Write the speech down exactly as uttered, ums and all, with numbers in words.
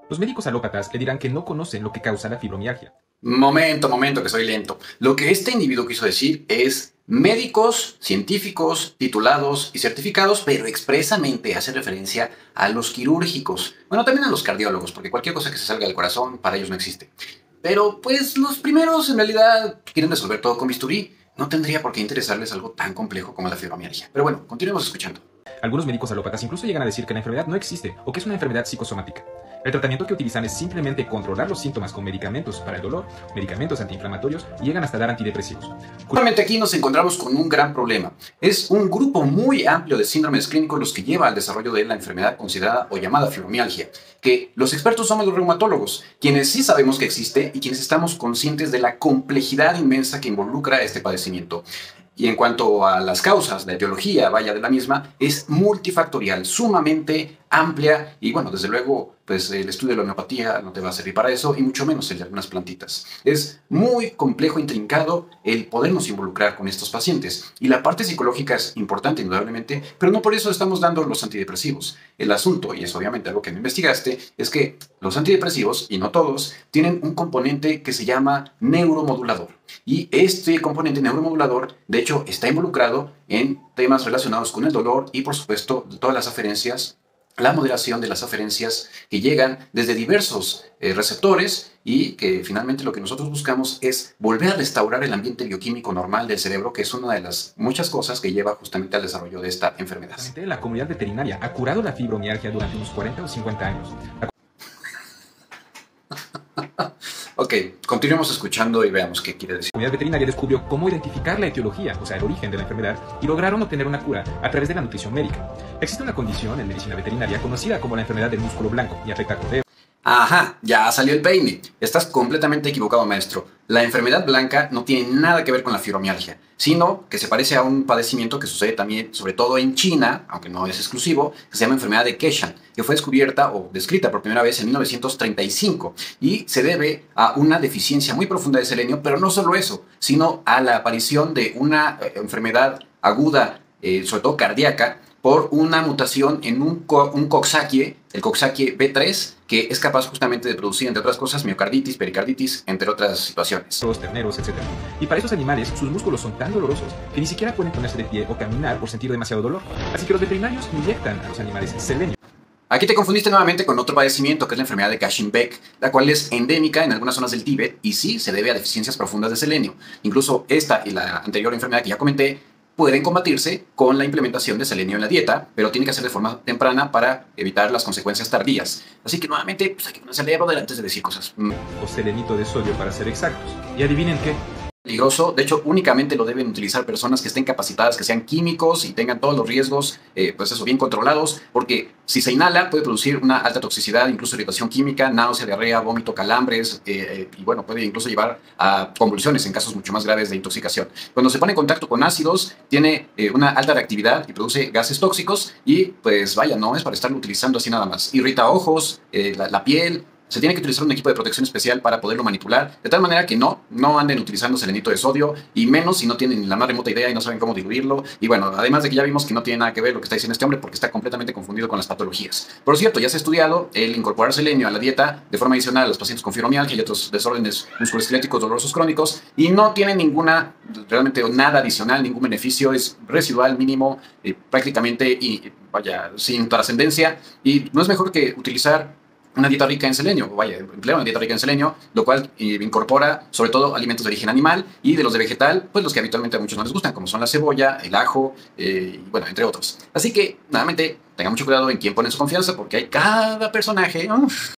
Los médicos alópatas le dirán que no conocen lo que causa la fibromialgia. Momento, momento, que soy lento. Lo que este individuo quiso decir es médicos, científicos, titulados y certificados, pero expresamente hace referencia a los quirúrgicos. Bueno, también a los cardiólogos, porque cualquier cosa que se salga del corazón para ellos no existe. Pero pues los primeros en realidad quieren resolver todo con bisturí. No tendría por qué interesarles algo tan complejo como la fibromialgia. Pero bueno, continuemos escuchando. Algunos médicos alópatas incluso llegan a decir que la enfermedad no existe o que es una enfermedad psicosomática. El tratamiento que utilizan es simplemente controlar los síntomas con medicamentos para el dolor, medicamentos antiinflamatorios y llegan hasta dar antidepresivos. Actualmente aquí nos encontramos con un gran problema. Es un grupo muy amplio de síndromes clínicos los que lleva al desarrollo de la enfermedad considerada o llamada fibromialgia, que los expertos somos los reumatólogos, quienes sí sabemos que existe y quienes estamos conscientes de la complejidad inmensa que involucra este padecimiento. Y en cuanto a las causas, la etiología, vaya, de la misma, es multifactorial, sumamente amplia y bueno, desde luego, pues el estudio de la homeopatía no te va a servir para eso y mucho menos el de algunas plantitas. Es muy complejo, intrincado el podernos involucrar con estos pacientes y la parte psicológica es importante indudablemente, pero no por eso estamos dando los antidepresivos. El asunto, y es obviamente algo que me investigaste, es que los antidepresivos, y no todos, tienen un componente que se llama neuromodulador. Y este componente neuromodulador, de hecho, está involucrado en temas relacionados con el dolor y, por supuesto, todas las aferencias, la moderación de las aferencias que llegan desde diversos eh, receptores y que finalmente lo que nosotros buscamos es volver a restaurar el ambiente bioquímico normal del cerebro, que es una de las muchas cosas que lleva justamente al desarrollo de esta enfermedad. La comunidad veterinaria ha curado la fibromialgia durante unos cuarenta o cincuenta años. La Ok, continuemos escuchando y veamos qué quiere decir. La comunidad veterinaria descubrió cómo identificar la etiología, o sea, el origen de la enfermedad, y lograron obtener una cura a través de la nutrición médica. Existe una condición en medicina veterinaria conocida como la enfermedad del músculo blanco y afecta a corderos. Ajá, ya salió el peine. Estás completamente equivocado, maestro. La enfermedad blanca no tiene nada que ver con la fibromialgia, sino que se parece a un padecimiento que sucede también, sobre todo en China, aunque no es exclusivo, que se llama enfermedad de Keshan, que fue descubierta o descrita por primera vez en mil novecientos treinta y cinco y se debe a una deficiencia muy profunda de selenio, pero no solo eso, sino a la aparición de una eh, enfermedad aguda, eh, sobre todo cardíaca, por una mutación en un, co un Coxsackie, el Coxsackie B tres, que es capaz justamente de producir, entre otras cosas, miocarditis, pericarditis, entre otras situaciones. Los terneros, etcétera. Y para esos animales, sus músculos son tan dolorosos que ni siquiera pueden ponerse de pie o caminar por sentir demasiado dolor. Así que los veterinarios inyectan a los animales selenio. Aquí te confundiste nuevamente con otro padecimiento, que es la enfermedad de Kashin-Beck, la cual es endémica en algunas zonas del Tíbet y sí se debe a deficiencias profundas de selenio. Incluso esta y la anterior enfermedad que ya comenté pueden combatirse con la implementación de selenio en la dieta, pero tiene que ser de forma temprana para evitar las consecuencias tardías. Así que nuevamente pues hay que ponerse al leerlo antes de decir cosas. Mm. O selenito de sodio para ser exactos. Y adivinen qué. Peligroso. De hecho, únicamente lo deben utilizar personas que estén capacitadas, que sean químicos y tengan todos los riesgos, eh, pues eso, bien controlados, porque si se inhala puede producir una alta toxicidad, incluso irritación química, náusea, diarrea, vómito, calambres, eh, y bueno, puede incluso llevar a convulsiones en casos mucho más graves de intoxicación. Cuando se pone en contacto con ácidos, tiene eh, una alta reactividad y produce gases tóxicos y pues vaya, no es para estarlo utilizando así nada más. Irrita ojos, eh, la, la piel. Se tiene que utilizar un equipo de protección especial para poderlo manipular, de tal manera que no, no anden utilizando selenito de sodio, y menos si no tienen la más remota idea y no saben cómo diluirlo. Y bueno, además de que ya vimos que no tiene nada que ver lo que está diciendo este hombre porque está completamente confundido con las patologías. Por cierto, ya se ha estudiado el incorporar selenio a la dieta de forma adicional a los pacientes con fibromialgia y otros desórdenes musculoesqueléticos dolorosos crónicos, y no tiene ninguna, realmente nada adicional, ningún beneficio, es residual, mínimo, eh, prácticamente, y vaya, sin trascendencia, y no es mejor que utilizar una dieta rica en selenio, vaya, emplea una dieta rica en selenio, lo cual eh, incorpora sobre todo alimentos de origen animal y de los de vegetal, pues los que habitualmente a muchos no les gustan, como son la cebolla, el ajo, eh, y bueno, entre otros. Así que, nuevamente, tengan mucho cuidado en quién ponen su confianza, porque hay cada personaje. Uf.